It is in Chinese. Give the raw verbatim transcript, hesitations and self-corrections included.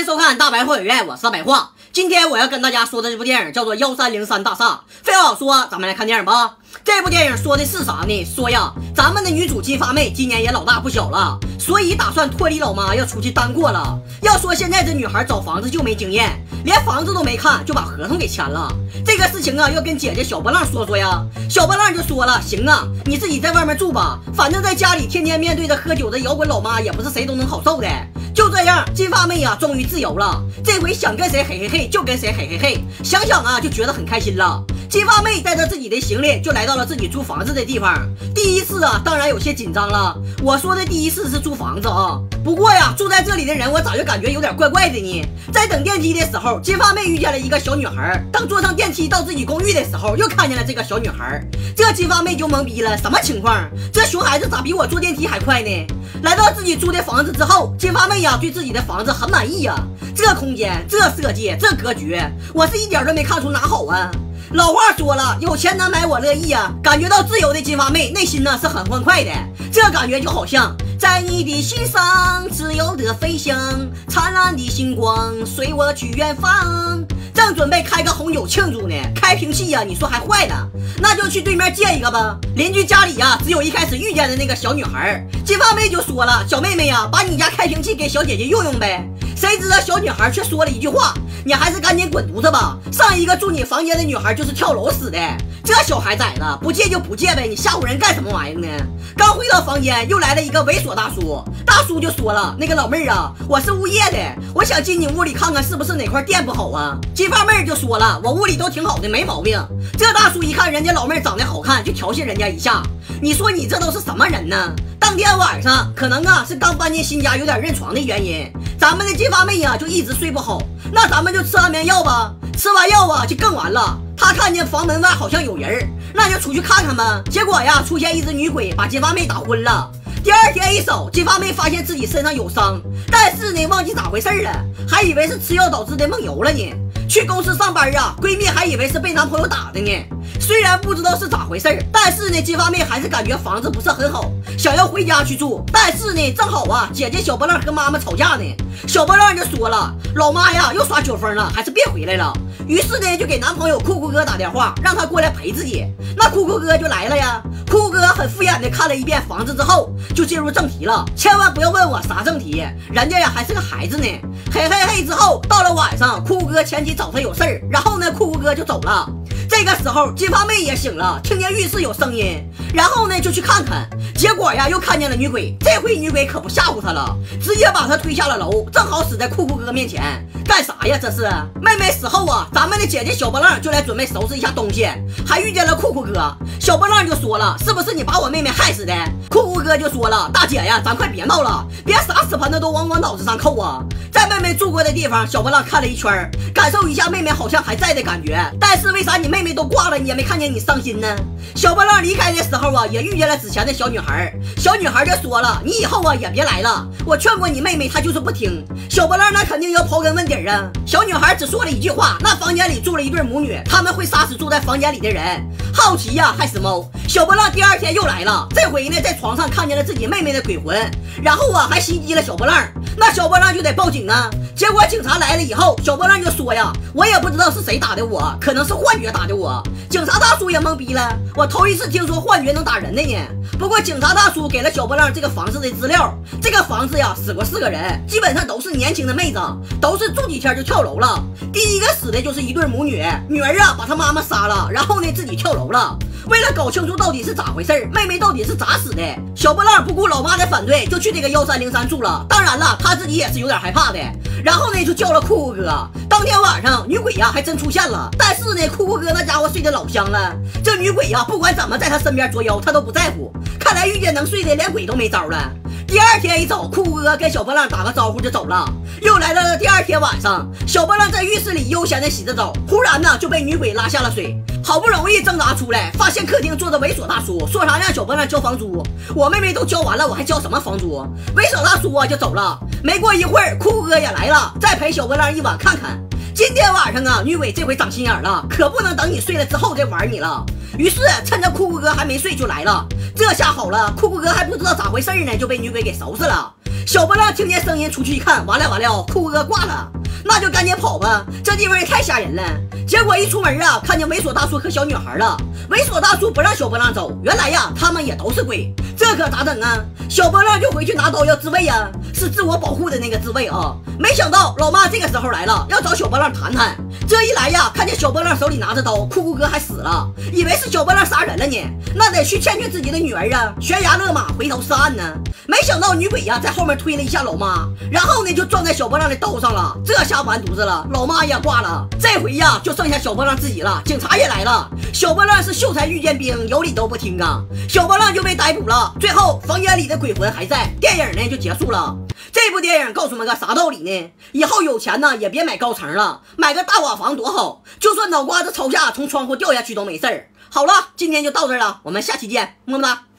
收看大白话语言，我是大白话。今天我要跟大家说的这部电影叫做《幺三零三大厦》。废话少说，咱们来看电影吧。这部电影说的是啥呢？说呀，咱们的女主金发妹今年也老大不小了，所以打算脱离老妈，要出去单过了。要说现在这女孩找房子就没经验，连房子都没看就把合同给签了。这个事情啊，要跟姐姐小波浪说说呀。小波浪就说了，行啊，你自己在外面住吧，反正在家里天天面对着喝酒的摇滚老妈，也不是谁都能好受的。就这样，金发妹呀，终于自由了。这回想跟谁嘿嘿嘿就跟谁嘿嘿嘿，想想啊，就觉得很开心了。金发妹带着自己的行李就来到了自己租房子的地方。第一次啊，当然有些紧张了。我说的第一次是租房子啊，不过呀，住在这里的人我咋就感觉有点怪怪的呢？在等电梯的时候，金发妹遇见了一个小女孩。当坐上电梯到自己公寓的时候，又看见了这个小女孩。这金发妹就懵逼了，什么情况？这熊孩子咋比我坐电梯还快呢？来到自己租的房子之后，金发妹呀对自己的房子很满意呀。这空间、这设计、这格局，我是一点都没看出哪好啊。老话说了，有钱难买我乐意啊！感觉到自由的金发妹内心呢是很欢快的，这感觉就好像在你的心上自由的飞翔，灿烂的星光随我去远方。正准备开个红酒庆祝呢，开瓶器呀、啊，你说还坏了，那就去对面借一个吧。邻居家里呀、啊，只有一开始遇见的那个小女孩。金发妹就说了，小妹妹呀、啊，把你家开瓶器给小姐姐用用呗。谁知道小女孩却说了一句话，你还是赶紧滚犊子吧，上一个住你房间的女孩就是跳楼死的。这小孩崽子不借就不借呗，你吓唬人干什么玩意儿呢？刚回到房间，又来了一个猥琐大叔。大叔就说了，那个老妹儿啊，我是物业的，我想进你屋里看看是不是哪块电不好啊。金发妹就说了，我屋里都挺好的，没毛病。这大叔一看人家老妹儿长得好看，就调戏人家一下。你说你这都是什么人呢？当天晚上可能啊是刚搬进新家，有点认床的原因，咱们的金发妹呀、啊、就一直睡不好。那咱们就吃安眠药吧，吃完药啊就更完了。他看见房门外好像有人，那就出去看看吧。结果呀，出现一只女鬼，把金发妹打昏了。第二天一扫，金发妹发现自己身上有伤，但是呢忘记咋回事了，还以为是吃药导致的梦游了呢。去公司上班啊，闺蜜还以为是被男朋友打的呢。虽然不知道是咋回事，但是呢，金发妹还是感觉房子不是很好，想要回家去住。但是呢，正好啊，姐姐小波浪和妈妈吵架呢。小波浪就说了，老妈呀又耍酒疯了，还是别回来了。于是呢，就给男朋友酷酷哥打电话，让他过来陪自己。那酷酷哥就来了呀。酷酷哥很敷衍的看了一遍房子之后，就进入正题了。千万不要问我啥正题，人家呀还是个孩子呢。嘿嘿嘿之后，到了晚上，酷酷哥前妻找他有事儿，然后呢，酷酷哥就走了。这个时候，金发妹也醒了，听见浴室有声音，然后呢就去看看，结果呀又看见了女鬼。这回女鬼可不吓唬她了，直接把她推下了楼，正好死在酷酷哥面前。干啥呀这是？妹妹死后啊，咱们的姐姐小波浪就来准备收拾一下东西，还遇见了酷酷哥。小波浪就说了，是不是你把我妹妹害死的？酷酷哥就说了，大姐呀，咱快别闹了，别啥屎盆子都往我脑子上扣啊。在妹妹住过的地方，小波浪看了一圈，感受一下妹妹好像还在的感觉，但是为啥你妹妹都挂了，你也没看见你伤心呢？小波浪离开的时候啊，也遇见了之前的小女孩。小女孩就说了，你以后啊也别来了，我劝过你妹妹，她就是不听。小波浪那肯定要刨根问底啊。小女孩只说了一句话，那房间里住了一对母女，他们会杀死住在房间里的人。好奇呀、啊、害死猫。小波浪第二天又来了，这回呢在床上看见了自己妹妹的鬼魂，然后啊还袭击了小波浪。那小波浪就得报警啊。结果警察来了以后，小波浪就说呀，我也不知道是谁打的我，可能是幻觉打的我。警察大叔也懵逼了，我头一次听说幻觉能打人的呢。不过警察大叔给了小波浪这个房子的资料，这个房子呀死过四个人，基本上都是年轻的妹子，都是住几天就跳楼了。第一个死的就是一对母女，女儿啊把她妈妈杀了，然后呢自己跳楼了。为了搞清楚到底是咋回事，妹妹到底是咋死的，小波浪不顾老妈的反对，就去这个幺三零三住了。当然了，他自己也是有点害怕的。然后呢就叫了酷酷哥。当天晚上女鬼呀还真出现了，但是呢酷酷哥那家伙睡得老香了，这女鬼呀不管怎么在他身边作妖，他都不在乎。看来遇见能睡的连鬼都没招了。第二天一早，酷酷哥跟小波浪打个招呼就走了。又来到了第二天晚上，小波浪在浴室里悠闲的洗着澡，忽然呢就被女鬼拉下了水。好不容易挣扎出来，发现客厅坐着猥琐大叔，说啥让小波浪交房租。我妹妹都交完了，我还交什么房租？猥琐大叔啊就走了。没过一会儿，酷酷哥也来了，再陪小波浪一晚看看。今天晚上啊，女鬼这回长心眼了，可不能等你睡了之后再玩你了。于是趁着酷酷哥还没睡就来了。这下好了，酷酷哥还不知道咋回事呢，就被女鬼给收拾了。 小波浪听见声音出去一看，完了完了，酷哥挂了，那就赶紧跑吧，这地方也太吓人了。结果一出门啊，看见猥琐大叔和小女孩了。猥琐大叔不让小波浪走，原来呀，他们也都是鬼，这可咋整啊？小波浪就回去拿刀要自卫呀，是自我保护的那个自卫啊。没想到老妈这个时候来了，要找小波浪谈谈。这一来呀，看见小波浪手里拿着刀，酷酷哥还死了，以为是小波浪杀人了呢，那得去劝劝自己的女儿啊，悬崖勒马，回头是岸呢。没想到女鬼呀在后面推了一下老妈，然后呢就撞在小波浪的刀上了，这下完犊子了，老妈也挂了。这回呀就剩下小波浪自己了，警察也来了。小波浪是秀才遇见兵，有理都不听啊，小波浪就被逮捕了。最后房间里的鬼魂还在，电影呢就结束了。这部电影告诉我们个啥道理呢？以后有钱呢也别买高层了，买个大瓦房多好，就算脑瓜子朝下从窗户掉下去都没事儿。好了，今天就到这儿了，我们下期见，么么哒。